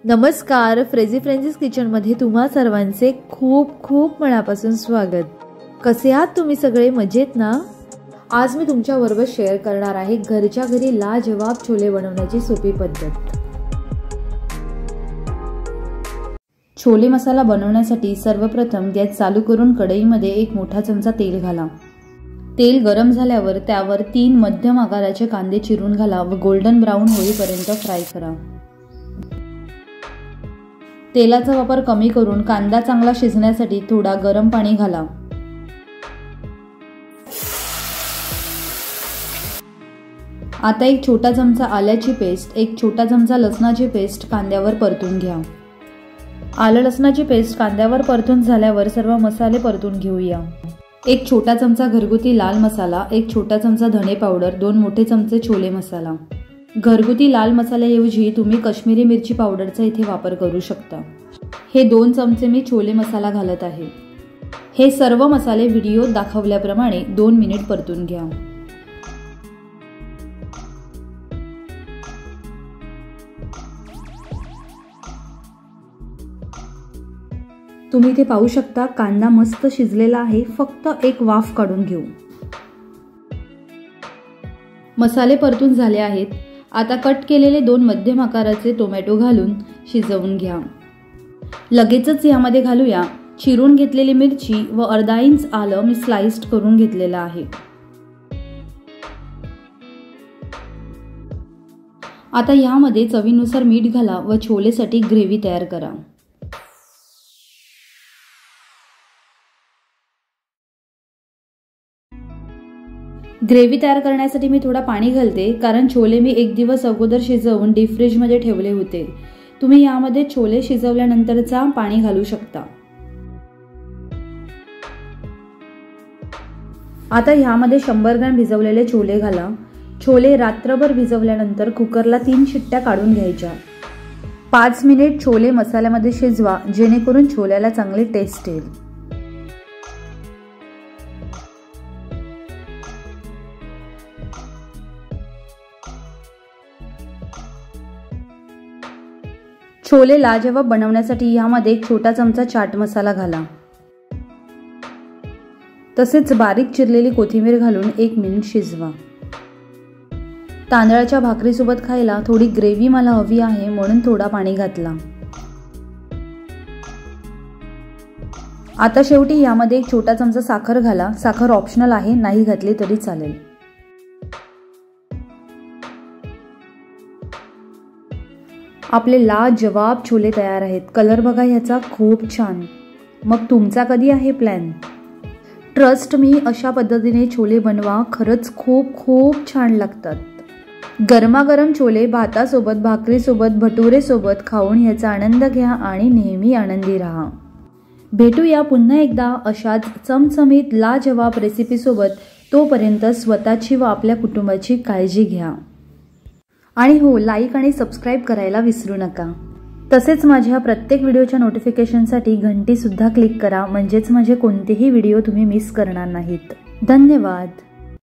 नमस्कार, फ्रेझी फ्रेंड्स किचनमध्ये तुम्हा सर्वांचे खूप खूप मनापासून स्वागत। कसे आहात तुम्ही सगळे? मजेत ना? आज मी तुमच्या बरोबर शेअर करणार आहे घरच्या घरी लाजवाब छोले बनवण्याची सोपी पद्धत। छोले मसाला बनवण्यासाठी सर्वप्रथम गॅस चालू करून कढईमध्ये एक मोठा चमचा तेल घाला। तेल गरम झाल्यावर त्यावर 3 मध्यम आकाराचे कांदे चिरून घाला व गोल्डन ब्राउन होईपर्यंत फ्राय करा। तेलाचा वापर कमी करून कांदा चांगला शिजण्यासाठी थोडा गरम पाणी घाला। आता एक छोटा चमचा आल्याची पेस्ट, एक छोटा चमचा लसणाची पेस्ट कांद्यावर परतून घ्या। आलं लसणाची पेस्ट कांद्यावर परतून झाल्यावर सर्व मसाले परतून घेऊया। एक छोटा चमचा घरगुती लाल मसाला, एक छोटा चमचा धणे पावडर, 2 मोठे चमचे छोले मसाला। घरगुती लाल मसाल्याऐवजी तुम्ही काश्मीरी मिरची पावडरचा इथे वापर करू शकता। हे 2 चमचे मी छोले मसाला घालत आहे। हे सर्व मसाले व्हिडिओत दाखवल्याप्रमाणे 2 मिनिट परतून घ्या। तुम्ही इथे पाहू शकता कांदा मस्त शिजलेला आहे, फक्त एक वाफ काढून घेऊ। मसाले परतून झाले आहेत। आता कट केलेले 2 मध्यम आकाराचे टोमॅटो घालून शिजवून घ्या। लगेचच यामध्ये घालूया चिरून घेतलेली मिरची व अर्धा इंच आलं मी स्लाइस्ड करून घेतलेलं आहे। आता यामध्ये चवीनुसार मीठ घाला व छोलेसाठी ग्रेव्ही तयार करा। ग्रेव्ही तयार करण्यासाठी मी थोडा पाणी घालते, कारण छोले मी 1 दिवस अगोदर शिजवून डीप फ्रीज मध्ये ठेवले होते। तुम्ही यामध्ये छोले शिजवल्यानंतरचा पाणी घालू शकता। आता यामध्ये 100 ग्रॅम भिजवलेले छोले घाला। छोले रात्रभर भिजवल्यानंतर कुकरला 3 शिट्ट्या काढून घ्यायच्या। 5 मिनिट छोले मसाल्यामध्ये शिजवा, जेणेकरून छोल्याला चांगली टेस्ट येईल। छोले लाजवाब बनवण्यासाठी यामध्ये एक छोटा चमचा चाट मसाला घाला। तसेच बारीक चिरलेली कोथिंबीर घालून 1 मिनिट शिजवा। तांदळाच्या भाकरीसोबत खायला थोडी ग्रेव्ही मला हवी आहे, म्हणून थोडा पाणी घातला। आता शेवटी यामध्ये एक छोटा चमचा साखर घाला। साखर ऑप्शनल आहे, नाही घातली तरी चालेल। आपले लाजवाब छोले तयार आहेत। कलर बघा ह्याचा खूप छान। मग तुमचा कधी आहे प्लॅन? ट्रस्ट मी, अशा पद्धतीने छोले बनवा, खरंच खूप खूप छान लागतात। गरमागरम छोले भातासोबत, भाकरीसोबत, भटुरेसोबत खाऊन ह्याचा आनंद घ्या आणि नेहमी आनंदी राहा। भेटूया पुन्हा एकदा अशाच चमचमीत लाजवाब रेसिपीसोबत। तोपर्यंत स्वतःची व आपल्या कुटुंबाची काळजी घ्या। आणि हो, लाईक आणि सबस्क्राईब करायला विसरू नका। तसेच माझ्या प्रत्येक व्हिडिओच्या नोटिफिकेशनसाठी घंटी सुद्धा क्लिक करा, म्हणजेच माझे कोणतेही व्हिडिओ तुम्ही मिस करणार नाहीत। धन्यवाद।